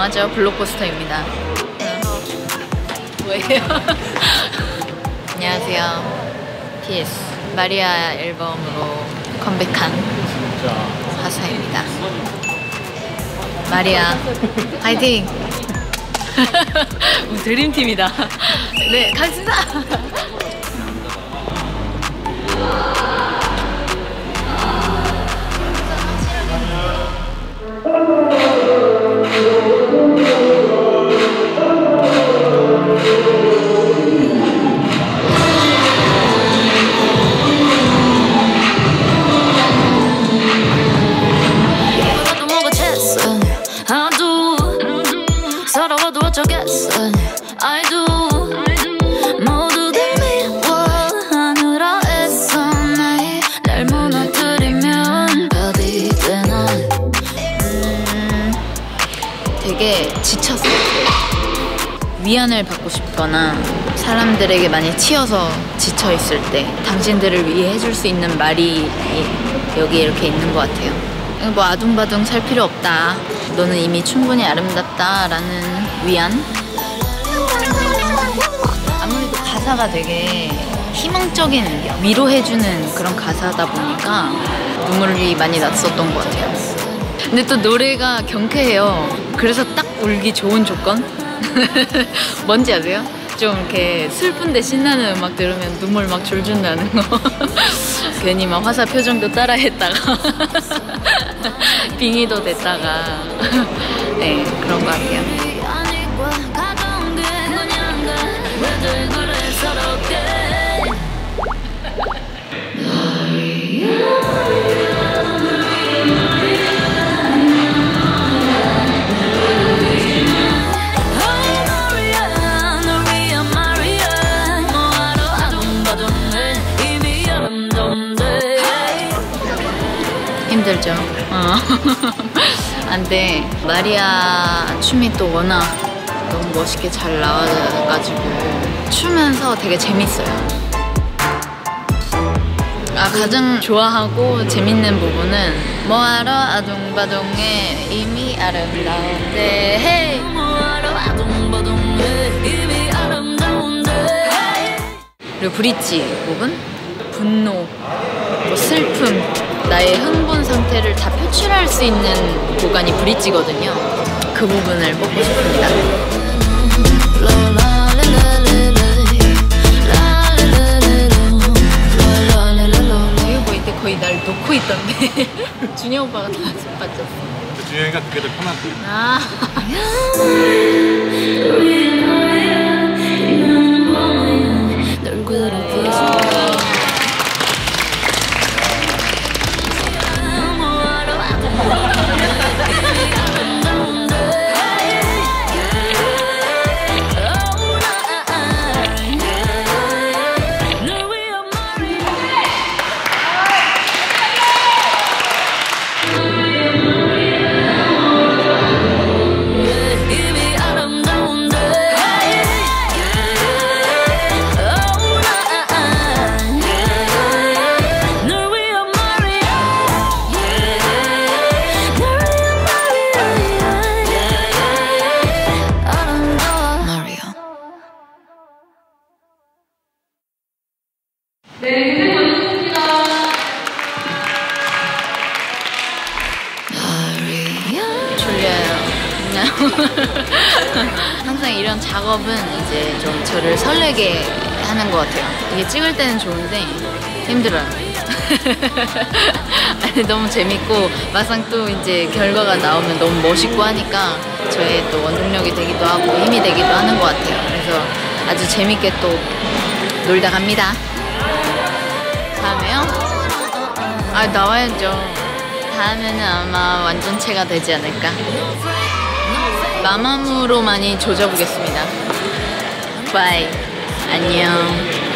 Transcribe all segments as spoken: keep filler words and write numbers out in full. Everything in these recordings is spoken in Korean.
유명하죠. 블록버스터입니다. 뭐예요? 안녕하세요. 티에스 마리아 앨범으로 컴백한 화사입니다. 마리아 화이팅! 드림팀이다. 네, 가겠습니다. 서러워도 어쩌겠어 I do 모두들 미워하느라 애써 날, 날 무너뜨리면 밥이 되나. 음, 되게 지쳤어요. 위안을 받고 싶거나 사람들에게 많이 치여서 지쳐있을 때 당신들을 위해 해줄 수 있는 말이 여기 이렇게 있는 것 같아요. 뭐 아둥바둥 살 필요 없다, 너는 이미 충분히 아름답다 라는 위안? 아무래도 가사가 되게 희망적인, 위로해주는 그런 가사다 보니까 눈물이 많이 났었던 것 같아요. 근데 또 노래가 경쾌해요. 그래서 딱 울기 좋은 조건? 뭔지 아세요? 좀 이렇게 슬픈데 신나는 음악 들으면 눈물 막 줄줄 나는 거. 괜히 막 화사 표정도 따라 했다가 빙의도 됐다가 네, 그런 거 같아요. 힘들죠. 어. 안돼. 마리아 춤이 또 워낙 너무 멋있게 잘 나와가지고 추면서 되게 재밌어요. 아, 가장 좋아하고 재밌는 부분은 뭐하러 아둥바둥해 이미 아름다운데 헤이 뭐하러 아둥바둥해 이미 아름다운데. 그리고 브릿지 부분, 분노, 뭐 슬픔, 나의 흥분 상태를 다 표출할 수 있는 구간이 브릿지거든요. 그 부분을 뽑고 싶습니다. 이거 보일 때 거의 날 놓고 있던데. 준영 오빠가 다 빠졌어. 준영이가 그게 더 편한데. 아. 네, 고생하셨습니다. 졸려요. 항상 이런 작업은 이제 좀 저를 설레게 하는 것 같아요. 이게 찍을 때는 좋은데 힘들어요. 아니, 너무 재밌고 막상 또 이제 결과가 나오면 너무 멋있고 하니까 저의 또 원동력이 되기도 하고 힘이 되기도 하는 것 같아요. 그래서 아주 재밌게 또 놀다 갑니다. 다음에요? 아, 나와야죠. 다음에는 아마 완전체가 되지 않을까. 마마무로 많이 조져보겠습니다. 바이. 안녕.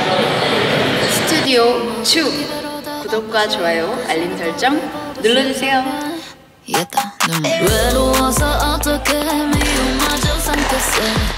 스튜디오 투 구독과 좋아요, 알림 설정 눌러주세요. 외로워서 어떻게 미움마저 삼켰어.